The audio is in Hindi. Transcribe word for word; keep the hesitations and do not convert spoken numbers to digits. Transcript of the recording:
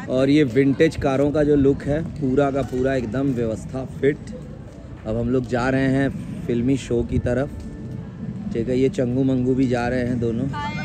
और ये विंटेज कारों का जो लुक है पूरा का पूरा एकदम व्यवस्था फिट। अब हम लोग जा रहे हैं फिल्मी शो की तरफ। ठीक है, ये चंगू मंगू भी जा रहे हैं दोनों।